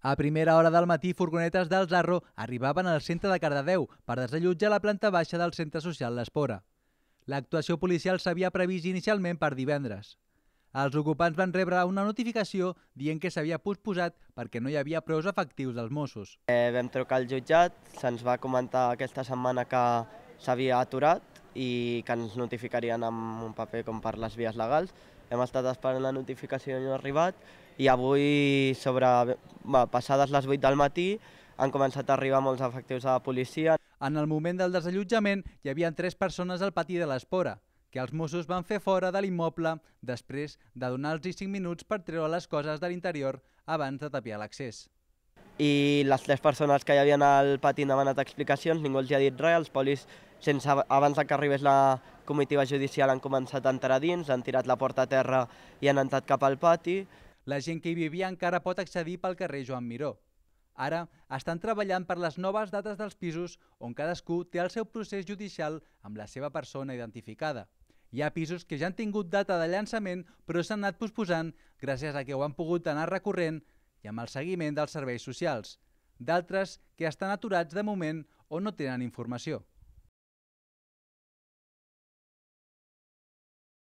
A primera hora del matí, furgonetes del Zarro arribaven al centre de Cardedeu per desallotjar la planta baixa del centre social l'Espora. L'actuació policial s'havia previst inicialment per divendres. Els ocupants van rebre una notificació dient que s'havia posposat perquè no hi havia prous efectius dels Mossos. Vam trucar al jutjat, se'ns va comentar aquesta setmana que s'havia aturat i que ens notificarien amb un paper com per les vies legals. Hem estat esperant la notificació i no ha arribat i avui, passades les 8 del matí, han començat a arribar molts efectius de la policia. En el moment del desallotjament hi havia 3 persones al pati de l'Espora, que els Mossos van fer fora de l'immoble després de donar-los 5 minuts per treure les coses de l'interior abans de tapiar l'accés. I les 3 persones que hi havia al pati han demanat explicacions, ningú els ha dit res, els polis, abans que arribés la comitiva judicial, han començat a entrar dins, han tirat la porta a terra i han entrat cap al pati. La gent que hi vivia encara pot accedir pel carrer Joan Miró. Ara estan treballant per les noves dates dels pisos on cadascú té el seu procés judicial amb la seva persona identificada. Hi ha pisos que ja han tingut data de llançament però s'han anat posposant gràcies a que ho han pogut anar recorrent i amb el seguiment dels serveis socials. D'altres que estan aturats de moment o no tenen informació.